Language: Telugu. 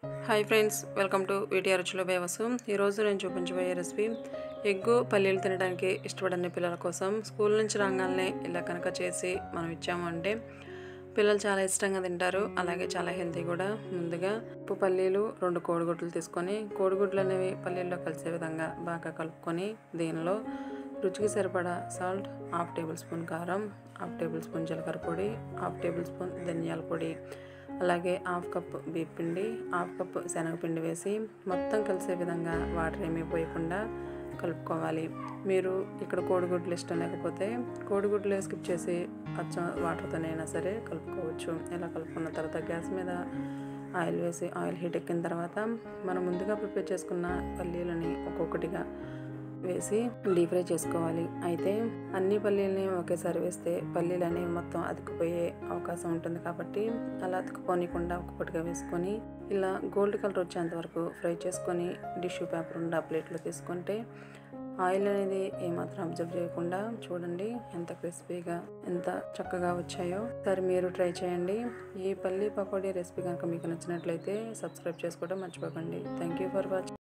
Hi friends, welcome to VTR రుచుల బేవసు. ఈరోజు నేను చూపించబోయే రెసిపీ ఎగ్గు పల్లీలు తినడానికి ఇష్టపడని పిల్లల కోసం స్కూల్ నుంచి రాగానే ఇలా కనుక చేసి మనం ఇచ్చాము అంటే పిల్లలు చాలా ఇష్టంగా తింటారు. అలాగే చాలా హెల్తీ కూడా. ముందుగా ఉప్పు పల్లీలు 2 కోడిగుడ్లు తీసుకొని కోడిగుడ్లు అనేవి పల్లీల్లో కలిసే విధంగా బాగా కలుపుకొని దీనిలో రుచికి సరిపడా సాల్ట్, 1/2 టేబుల్ స్పూన్ కారం, 1/2 టేబుల్ స్పూన్ జీలకర్ర పొడి, 1/2 టేబుల్ స్పూన్ ధనియాల పొడి, అలాగే 1/2 కప్పు బియ్యం పిండి, 1/2 కప్పు శనగపిండి వేసి మొత్తం కలిసే విధంగా వాటర్ ఏమీ పోయకుండా కలుపుకోవాలి. మీరు ఇక్కడ కోడిగుడ్లు ఇష్టం లేకపోతే కోడిగుడ్లు స్కిప్ చేసి అచ్చం వాటర్తోనైనా సరే కలుపుకోవచ్చు. ఇలా కలుపుకున్న తర్వాత గ్యాస్ మీద ఆయిల్ వేసి ఆయిల్ హీట్ ఎక్కిన తర్వాత మనం ముందుగా ప్రిపేర్ చేసుకున్న పల్లీలని ఒక్కొక్కటిగా వేసి డీప్ ఫ్రై చేసుకోవాలి. అయితే అన్ని పల్లీలని ఒకేసారి వేస్తే పల్లీలు అనేవి మొత్తం అతుకుపోయే అవకాశం ఉంటుంది కాబట్టి అలా అతుకుపోనికుండా ఒక్కొక్కటిగా వేసుకొని ఇలా గోల్డ్ కలర్ వచ్చేంత వరకు ఫ్రై చేసుకొని టిష్యూ పేపర్ ఉన్న ప్లేట్లో తీసుకుంటే ఆయిల్ అనేది ఏమాత్రం అబ్జర్వ్ చేయకుండా చూడండి ఎంత క్రిస్పీగా ఎంత చక్కగా వచ్చాయో. సరే మీరు ట్రై చేయండి. ఈ పల్లీ పకోడీ రెసిపీ కనుక మీకు నచ్చినట్లయితే సబ్స్క్రైబ్ చేసుకోవడం మర్చిపోకండి. Thank you for watching.